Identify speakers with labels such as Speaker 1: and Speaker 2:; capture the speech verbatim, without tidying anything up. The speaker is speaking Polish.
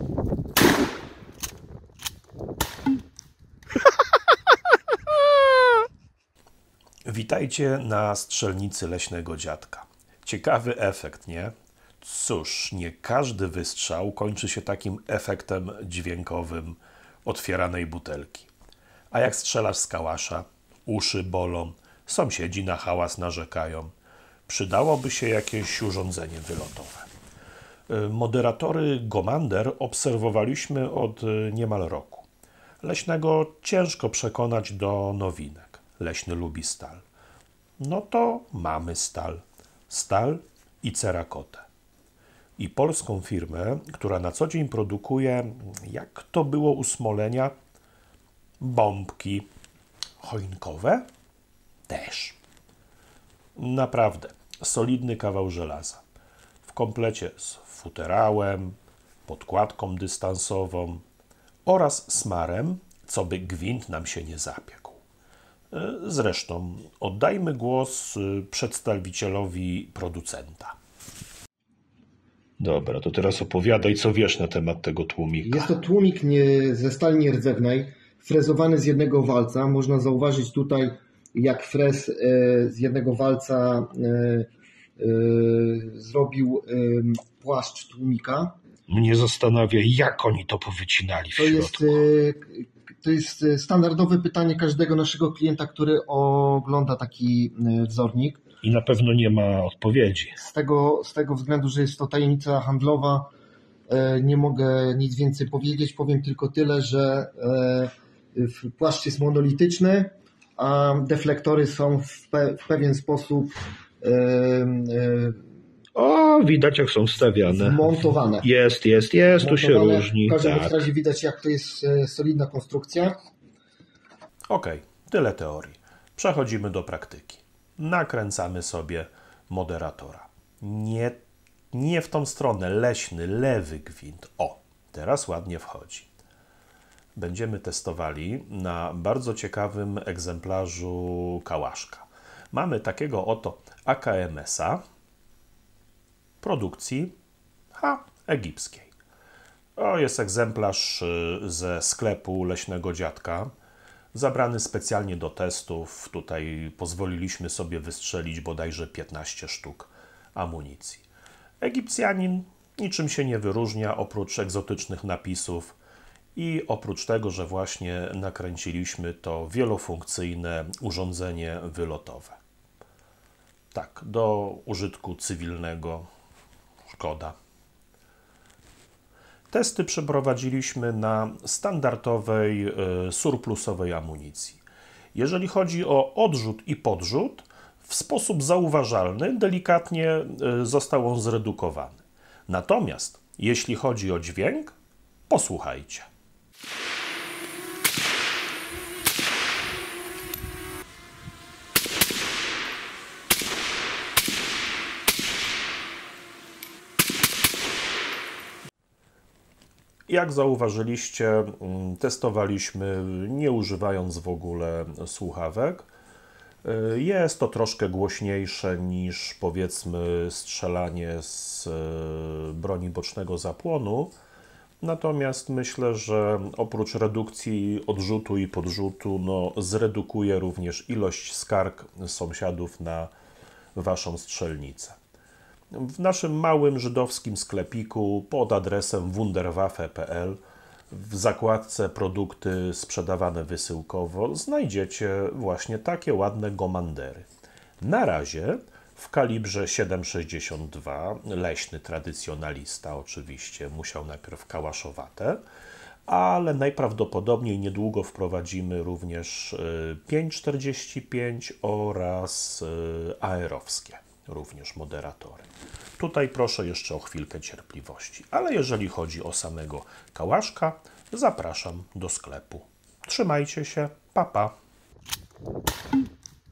Speaker 1: Witajcie na strzelnicy leśnego dziadka. Ciekawy efekt, nie? Cóż, nie każdy wystrzał kończy się takim efektem dźwiękowym otwieranej butelki. A jak strzelasz z kałasza, uszy bolą, sąsiedzi na hałas narzekają. Przydałoby się jakieś urządzenie wylotowe. Moderatory Gomander obserwowaliśmy od niemal roku. Leśnego ciężko przekonać do nowinek. Leśny lubi stal. No to mamy stal. Stal i cerakotę. I polską firmę, która na co dzień produkuje, jak to było u Smolenia, bombki choinkowe też. Naprawdę solidny kawał żelaza. W komplecie z futerałem, podkładką dystansową oraz smarem, co by gwint nam się nie zapiekł. Zresztą oddajmy głos przedstawicielowi producenta. Dobra, to teraz opowiadaj, co wiesz na temat tego tłumika.
Speaker 2: Jest to tłumik nie, ze stali nierdzewnej, frezowany z jednego walca. Można zauważyć tutaj, jak frez e, z jednego walca e, e, zrobił e, płaszcz tłumika.
Speaker 1: Mnie zastanawia, jak oni to powycinali w
Speaker 2: to
Speaker 1: środku.
Speaker 2: Jest, e, to jest standardowe pytanie każdego naszego klienta, który ogląda taki wzornik.
Speaker 1: I na pewno nie ma odpowiedzi.
Speaker 2: Z tego, z tego względu, że jest to tajemnica handlowa, nie mogę nic więcej powiedzieć. Powiem tylko tyle, że płaszcz jest monolityczny, a deflektory są w, pe w pewien sposób
Speaker 1: O, widać, jak są wstawiane.
Speaker 2: montowane.
Speaker 1: Jest, jest, jest, tu się różni.
Speaker 2: W każdym
Speaker 1: tak.
Speaker 2: razie widać, jak to jest solidna konstrukcja.
Speaker 1: Okej, tyle teorii. Przechodzimy do praktyki. Nakręcamy sobie moderatora. Nie, nie w tą stronę, leśny, lewy gwint. O, teraz ładnie wchodzi. Będziemy testowali na bardzo ciekawym egzemplarzu kałaszka. Mamy takiego oto A K M S-a produkcji ha, egipskiej. To jest egzemplarz ze sklepu leśnego dziadka. Zabrany specjalnie do testów. Tutaj pozwoliliśmy sobie wystrzelić bodajże piętnaście sztuk amunicji. Egipcjanin niczym się nie wyróżnia oprócz egzotycznych napisów i oprócz tego, że właśnie nakręciliśmy to wielofunkcyjne urządzenie wylotowe. Tak, do użytku cywilnego szkoda. Testy przeprowadziliśmy na standardowej, surplusowej amunicji. Jeżeli chodzi o odrzut i podrzut, w sposób zauważalny, delikatnie został on zredukowany. Natomiast jeśli chodzi o dźwięk, posłuchajcie. Jak zauważyliście, testowaliśmy nie używając w ogóle słuchawek. Jest to troszkę głośniejsze niż powiedzmy strzelanie z broni bocznego zapłonu. Natomiast myślę, że oprócz redukcji odrzutu i podrzutu, no, zredukuje również ilość skarg sąsiadów na waszą strzelnicę. W naszym małym żydowskim sklepiku pod adresem wunderwaffe kropka p l w zakładce produkty sprzedawane wysyłkowo znajdziecie właśnie takie ładne gomandery. Na razie w kalibrze siedem sześćdziesiąt dwa, leśny tradycjonalista oczywiście, musiał najpierw kałaszowate, ale najprawdopodobniej niedługo wprowadzimy również pięć czterdzieści pięć oraz aerowskie również moderatory. Tutaj proszę jeszcze o chwilkę cierpliwości, ale jeżeli chodzi o samego kałaszka, zapraszam do sklepu. Trzymajcie się, pa pa!